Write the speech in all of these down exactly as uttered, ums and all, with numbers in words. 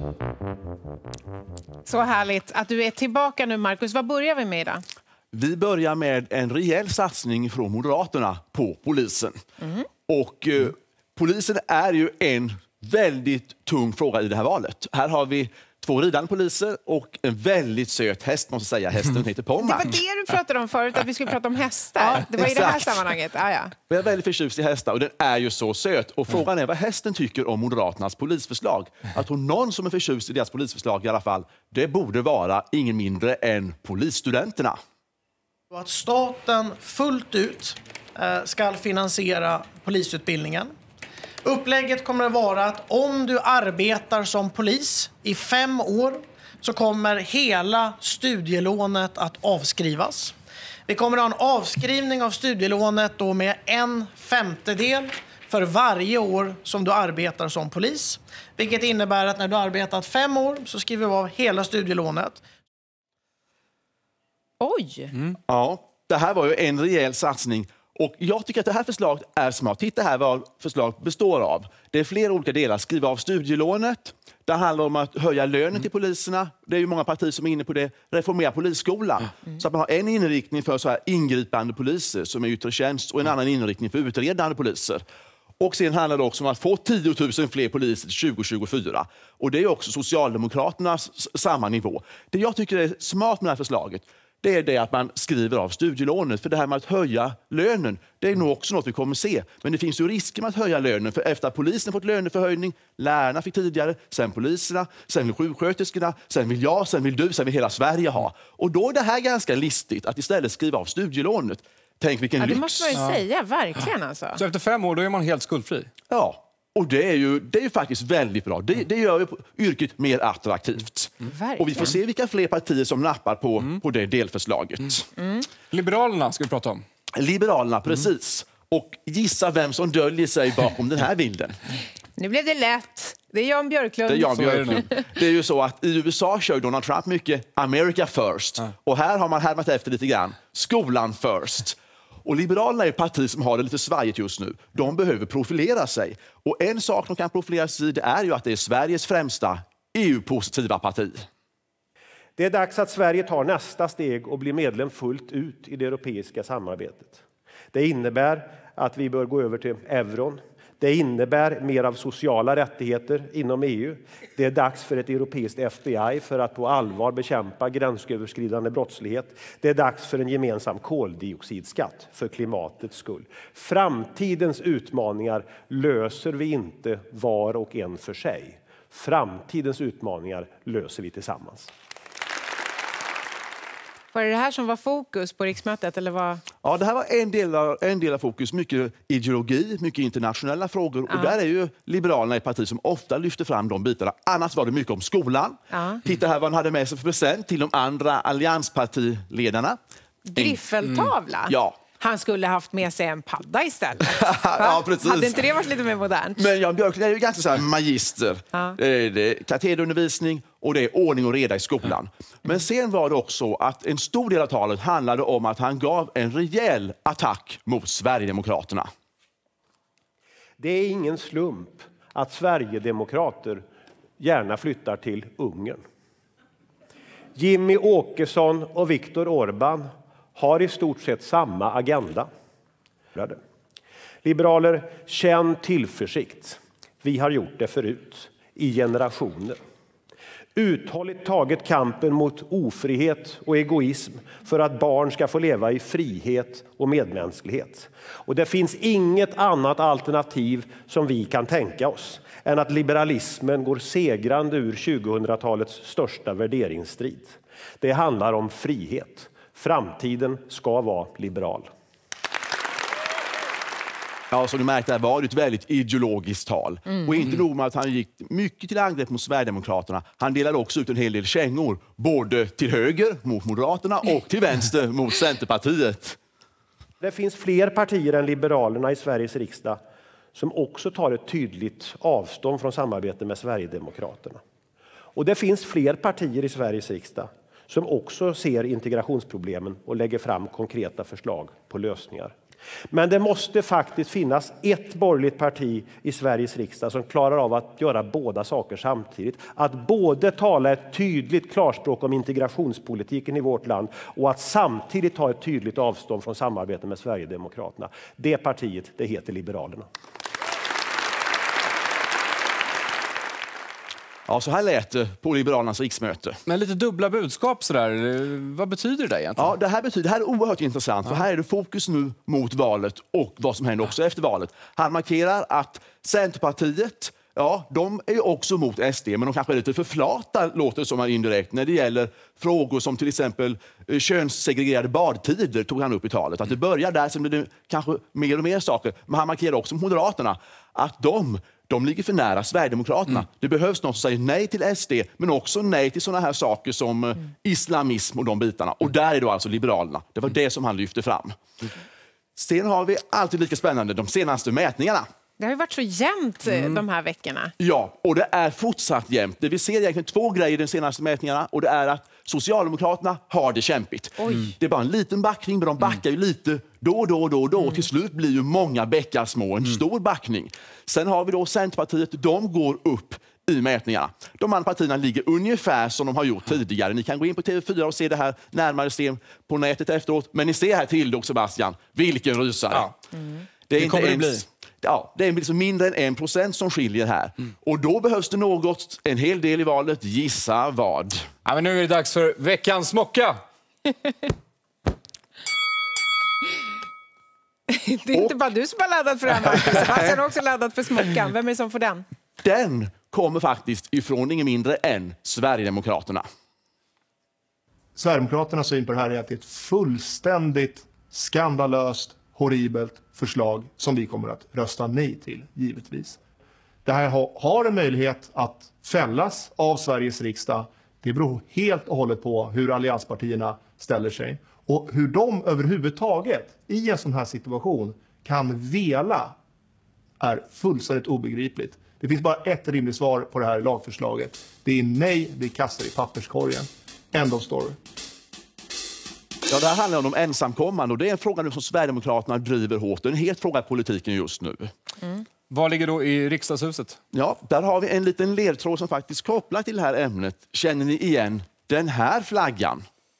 Så härligt att du är tillbaka nu, Marcus. Vad börjar vi med idag? Vi börjar med en rejäl satsning från Moderaterna på polisen. Mm. Och eh, polisen är ju en väldigt tung fråga i det här valet. Här har vi två ridande poliser och en väldigt söt häst, måste säga. Hästen heter Pommac. Det var det du pratade om förut, att vi skulle prata om hästar. Ja, det var exakt. I det här sammanhanget. Ah, ja. Jag är väldigt förtjust i hästar och den är ju så söt. Och frågan är vad hästen tycker om Moderaternas polisförslag. Att hon någon som är förtjust i deras polisförslag i alla fall, det borde vara ingen mindre än polisstudenterna. Att staten fullt ut ska finansiera polisutbildningen. Upplägget kommer att vara att om du arbetar som polis i fem år så kommer hela studielånet att avskrivas. Vi kommer att ha en avskrivning av studielånet då med en femtedel för varje år som du arbetar som polis. Vilket innebär att när du har arbetat fem år så skriver vi av hela studielånet. Oj! Mm. Ja, det här var ju en rejäl satsning. Och jag tycker att det här förslaget är smart. Titta här vad förslaget består av. Det är flera olika delar. Skriva av studielånet. Det handlar om att höja lönen mm. till poliserna. Det är ju många partier som är inne på det. Reformera polisskolan. Mm. Så att man har en inriktning för så här ingripande poliser som är yttre tjänst och en annan inriktning för utredande poliser. Och sen handlar det också om att få tio tusen fler poliser till tjugo tjugofyra. Och det är också Socialdemokraternas samma nivå. Det jag tycker är smart med det här förslaget, det är det att man skriver av studielånet. För det här med att höja lönen, det är nog också något vi kommer se. Men det finns ju risker med att höja lönen. För efter att polisen fått löneförhöjning, lärarna fick tidigare, sen poliserna, sen vill sjuksköterskorna, sen vill jag, sen vill du, sen vill hela Sverige ha. Och då är det här ganska listigt att istället skriva av studielånet. Tänk vilken ja, det lyx. måste man ju ja. säga, verkligen alltså. Så efter fem år då är man helt skuldfri? Ja. Och det är ju, det är ju faktiskt väldigt bra. Det, det gör ju yrket mer attraktivt. Mm. Och vi får se vilka fler partier som nappar på, mm. på det delförslaget. Mm. Mm. Liberalerna ska vi prata om. Liberalerna, precis. Mm. Och gissa vem som döljer sig bakom den här bilden. Nu blev det lätt. Det är Jan Björklund. Det är Jan Björklund. Är det, det är ju så att i U S A kör Donald Trump mycket America first. Mm. Och här har man härmat efter lite grann. Skolan first. Och Liberalerna är ett parti som har det lite svajigt just nu. De behöver profilera sig. Och en sak de kan profilera sig i det är ju att det är Sveriges främsta E U-positiva parti. Det är dags att Sverige tar nästa steg och blir medlem fullt ut i det europeiska samarbetet. Det innebär att vi bör gå över till euron. Det innebär mer av sociala rättigheter inom E U. Det är dags för ett europeiskt F B I för att på allvar bekämpa gränsöverskridande brottslighet. Det är dags för en gemensam koldioxidskatt för klimatets skull. Framtidens utmaningar löser vi inte var och en för sig. Framtidens utmaningar löser vi tillsammans. Var det det här som var fokus på riksmötet? Eller vad? Ja, det här var en del av, en del av fokus. Mycket ideologi, mycket internationella frågor. Ja. Och där är ju Liberalerna ett parti som ofta lyfter fram de bitarna. Annars var det mycket om skolan. Ja. Titta här vad han hade med sig för present till de andra allianspartiledarna. Griffeltavla? En, ja. Han skulle haft med sig en padda istället. Ja, precis. Hade inte det varit lite mer modernt? Men Jan Björklund är ju ganska så här magister. Ja. Det är katederundervisning och det är ordning och reda i skolan. Men sen var det också att en stor del av talet handlade om att han gav en rejäl attack mot Sverigedemokraterna. Det är ingen slump att Sverigedemokrater gärna flyttar till Ungern. Jimmy Åkesson och Viktor Orbán har i stort sett samma agenda. Liberaler, känn tillförsikt. Vi har gjort det förut, i generationer. Uthålligt tagit kampen mot ofrihet och egoism för att barn ska få leva i frihet och medmänsklighet. Och det finns inget annat alternativ som vi kan tänka oss än att liberalismen går segrande ur tjugohundratalets största värderingsstrid. Det handlar om frihet. Framtiden ska vara liberal. Ja, som du märkte här var det ett väldigt ideologiskt tal. Mm. Och inte nog med att han gick mycket till angrepp mot Sverigedemokraterna. Han delade också ut en hel del kängor. Både till höger mot Moderaterna och till vänster mot Centerpartiet. Det finns fler partier än Liberalerna i Sveriges riksdag som också tar ett tydligt avstånd från samarbete med Sverigedemokraterna. Och det finns fler partier i Sveriges riksdag som också ser integrationsproblemen och lägger fram konkreta förslag på lösningar. Men det måste faktiskt finnas ett borgerligt parti i Sveriges riksdag som klarar av att göra båda saker samtidigt. Att både tala ett tydligt klarspråk om integrationspolitiken i vårt land och att samtidigt ta ett tydligt avstånd från samarbete med Sverigedemokraterna. Det partiet, det heter Liberalerna. Ja, så här lät det på Liberalernas riksmöte. Men lite dubbla budskap sådär. Vad betyder det egentligen? Ja, det här betyder, det här är oerhört intressant. Ja. För här är det fokus nu mot valet och vad som händer också ja. efter valet. Han markerar att Centerpartiet, ja, de är ju också mot S D, men de kanske är lite för flata, låter det som här indirekt, när det gäller frågor som till exempel eh, könssegregerade badtider, tog han upp i talet. Att det börjar där, sen blir det kanske mer och mer saker. Men han markerar också mot Moderaterna att de De ligger för nära Sverigedemokraterna. Mm. Det behövs någon som säger nej till S D, men också nej till såna här saker som mm. islamism och de bitarna. Och där är då alltså Liberalerna. Det var det som han lyfte fram. Mm. Sen har vi alltid lika spännande de senaste mätningarna. Det har ju varit så jämnt mm. de här veckorna. Ja, och det är fortsatt jämnt. Det vi ser egentligen två grejer i de senaste mätningarna, och det är att Socialdemokraterna har det kämpigt. Mm. Det är bara en liten backning, men de backar ju lite då, då, då, då. Mm. Till slut blir ju många bäckar små, en mm. stor backning. Sen har vi då Centerpartiet, de går upp i mätningarna. De andra partierna ligger ungefär som de har gjort tidigare. Ni kan gå in på T V fyra och se det här närmare sen på nätet efteråt. Men ni ser här till och Sebastian, vilken rysare. Ja. Mm. Det, är det kommer inte ens, det bli. Ja, det är liksom mindre än en procent som skiljer här. Mm. Och då behövs det något, en hel del i valet. Gissa vad? Ja, men nu är det dags för veckans smocka. Det är och, inte bara du som har laddat för den här. Sebastian har också laddat för smockan. Vem är det som får den? Den kommer faktiskt ifrån ingen mindre än Sverigedemokraterna. Sverigedemokraternas syn på det här är att det är ett fullständigt skandalöst, horribelt förslag som vi kommer att rösta nej till, givetvis. Det här har en möjlighet att fällas av Sveriges riksdag. Det beror helt och hållet på hur allianspartierna ställer sig. Och hur de överhuvudtaget i en sån här situation kan vela är fullständigt obegripligt. Det finns bara ett rimligt svar på det här lagförslaget. Det är nej, vi kastar i papperskorgen. End of story. Ja, det här handlar om de ensamkommande, och det är en fråga nu som Sverigedemokraterna driver hårt. Det är en het fråga i politiken just nu. Mm. Vad ligger då i riksdagshuset? Ja, där har vi en liten ledtråd som faktiskt kopplar till det här ämnet. Känner ni igen den här flaggan?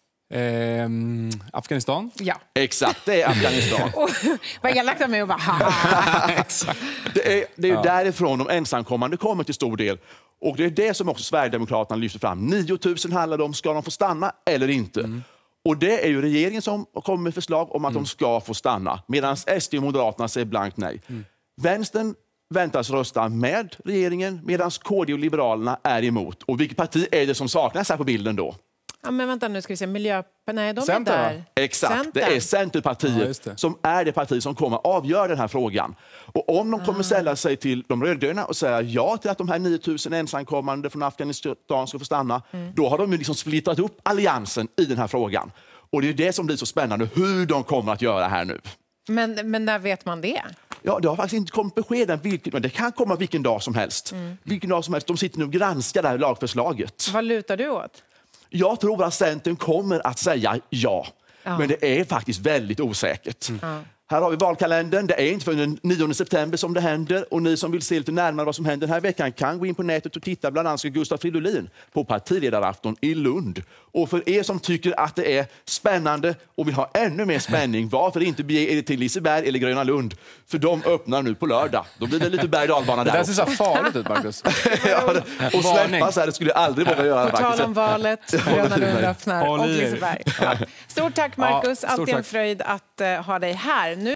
Ehm, Afghanistan? Ja. Exakt, det är Afghanistan. Och, vad elakt av mig och bara haha. Exakt. Det är, det är ja. därifrån de ensamkommande kommer till stor del. Och det är det som också Sverigedemokraterna lyfter fram. nio tusen handlar det om, ska de få stanna eller inte? Mm. Och det är ju regeringen som kommer med förslag om att mm. de ska få stanna. Medan S D och Moderaterna säger blankt nej. Mm. Vänstern väntas rösta med regeringen, medan K D och Liberalerna är emot. Och vilket parti är det som saknas här på bilden då? Ja, men vänta, nu ska vi se. Miljö... Nej, de Center, är där. Exakt, Center. Det är Centerpartiet ja, det. som är det parti som kommer avgöra den här frågan. Och om de kommer ah. ställa sig till de rödgröna och säga ja till att de här nio tusen ensamkommande från Afghanistan ska få stanna, mm. då har de ju liksom splittrat upp alliansen i den här frågan. Och det är det som blir så spännande, hur de kommer att göra här nu. Men, men när vet man det? Ja, det har faktiskt inte kommit besked än, vilket, men det kan komma vilken dag som helst. Mm. Vilken dag som helst. De sitter nu och granskar det här lagförslaget. Vad lutar du åt? Jag tror att Centern kommer att säga ja. ja. Men det är faktiskt väldigt osäkert. Mm. Ja. Här har vi valkalendern. Det är inte för den nionde september som det händer. Och ni som vill se lite närmare vad som händer den här veckan kan gå in på nätet och titta. Bland annat ska Gustav Fridolin på partiledarafton i Lund. Och för er som tycker att det är spännande och vill ha ännu mer spänning, varför inte bege er till Liseberg eller Gröna Lund? För de öppnar nu på lördag. Då blir det lite berg- och dalbana där. Det där ser så farligt ut, Marcus. ja, det, och släppa så här, det skulle jag aldrig våga göra. På tal om valet, Gröna Lund öppnar och Liseberg. Ja. Stort tack, Marcus. Ja, Alltid tack. En fröjd att uh, ha dig här.